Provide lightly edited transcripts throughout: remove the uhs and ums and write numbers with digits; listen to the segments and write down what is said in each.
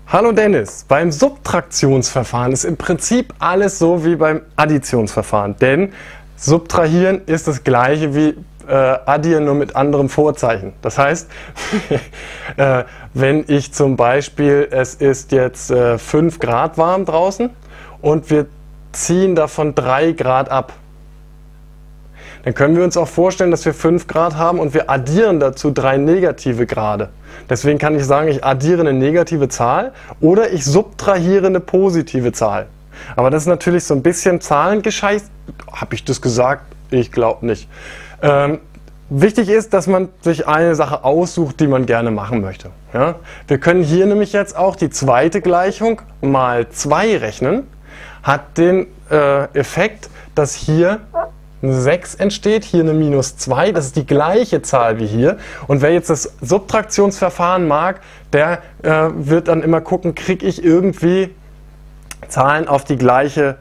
Hallo Dennis, beim Subtraktionsverfahren ist im Prinzip alles so wie beim Additionsverfahren, denn subtrahieren ist das gleiche wie addieren, nur mit anderem Vorzeichen. Das heißt, wenn ich zum Beispiel, es ist jetzt 5 Grad warm draußen und wir ziehen davon 3 Grad ab, dann können wir uns auch vorstellen, dass wir 5 Grad haben und wir addieren dazu 3 negative Grade. Deswegen kann ich sagen, ich addiere eine negative Zahl oder ich subtrahiere eine positive Zahl. Aber das ist natürlich so ein bisschen Zahlengescheiß. Habe ich das gesagt? Ich glaube nicht. Wichtig ist, dass man sich eine Sache aussucht, die man gerne machen möchte. Ja? Wir können hier nämlich jetzt auch die zweite Gleichung mal 2 rechnen. Hat den Effekt, dass hier eine 6 entsteht, hier eine minus 2, das ist die gleiche Zahl wie hier. Und wer jetzt das Subtraktionsverfahren mag, der wird dann immer gucken, kriege ich irgendwie Zahlen auf den gleichen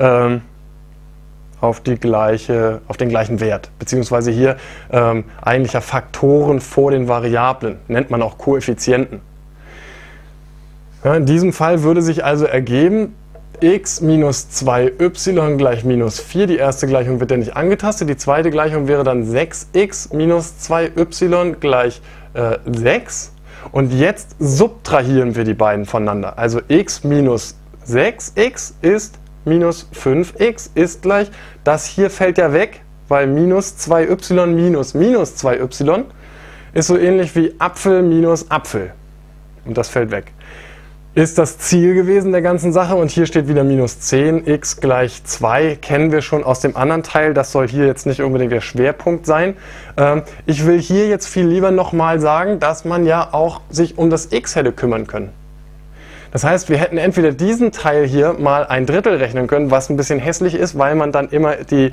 Wert, beziehungsweise hier eigentlich ja Faktoren vor den Variablen, nennt man auch Koeffizienten. Ja, in diesem Fall würde sich also ergeben, x minus 2y gleich minus 4. Die erste Gleichung wird ja nicht angetastet. Die zweite Gleichung wäre dann 6x minus 2y gleich 6. Und jetzt subtrahieren wir die beiden voneinander. Also x minus 6x ist minus 5x ist gleich, das hier fällt ja weg, weil minus 2y minus minus 2y ist so ähnlich wie Apfel minus Apfel. Und das fällt weg. Ist das Ziel gewesen der ganzen Sache und hier steht wieder minus 10x gleich 2, kennen wir schon aus dem anderen Teil, das soll hier jetzt nicht unbedingt der Schwerpunkt sein. Ich will hier jetzt viel lieber nochmal sagen, dass man ja auch sich um das x hätte kümmern können. Das heißt, wir hätten entweder diesen Teil hier mal 1/3 rechnen können, was ein bisschen hässlich ist, weil man dann immer die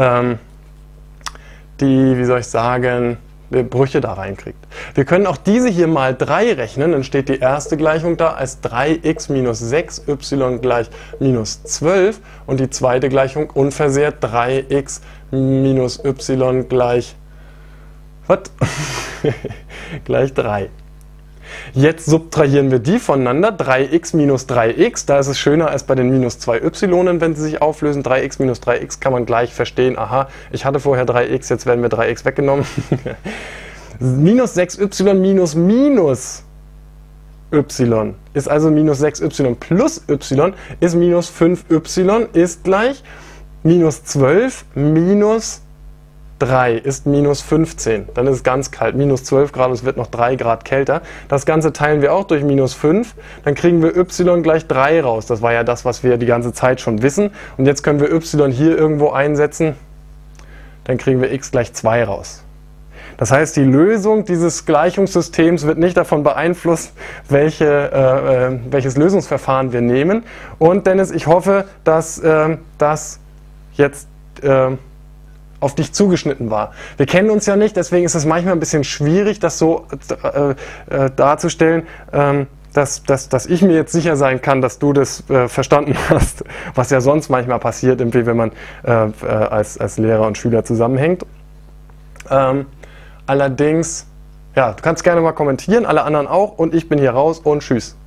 wie soll ich sagen, Brüche da reinkriegt. Wir können auch diese hier mal 3 rechnen, dann steht die erste Gleichung da als 3x minus 6y gleich minus 12 und die zweite Gleichung unversehrt 3x minus y gleich, gleich 3. Jetzt subtrahieren wir die voneinander, 3x minus 3x, da ist es schöner als bei den minus 2y, wenn sie sich auflösen. 3x minus 3x kann man gleich verstehen, aha, ich hatte vorher 3x, jetzt werden mir 3x weggenommen. Minus 6y minus minus y ist also minus 6y plus y ist minus 5y ist gleich minus 12 minus 3 ist minus 15, dann ist es ganz kalt, minus 12 Grad und es wird noch 3 Grad kälter. Das Ganze teilen wir auch durch minus 5, dann kriegen wir y gleich 3 raus. Das war ja das, was wir die ganze Zeit schon wissen. Und jetzt können wir y hier irgendwo einsetzen, dann kriegen wir x gleich 2 raus. Das heißt, die Lösung dieses Gleichungssystems wird nicht davon beeinflusst, welches Lösungsverfahren wir nehmen. Und Dennis, ich hoffe, dass das jetzt auf dich zugeschnitten war. Wir kennen uns ja nicht, deswegen ist es manchmal ein bisschen schwierig, das so darzustellen, dass ich mir jetzt sicher sein kann, dass du das verstanden hast, was ja sonst manchmal passiert, irgendwie, wenn man als Lehrer und Schüler zusammenhängt. Allerdings, ja, du kannst gerne mal kommentieren, alle anderen auch, und ich bin hier raus und tschüss.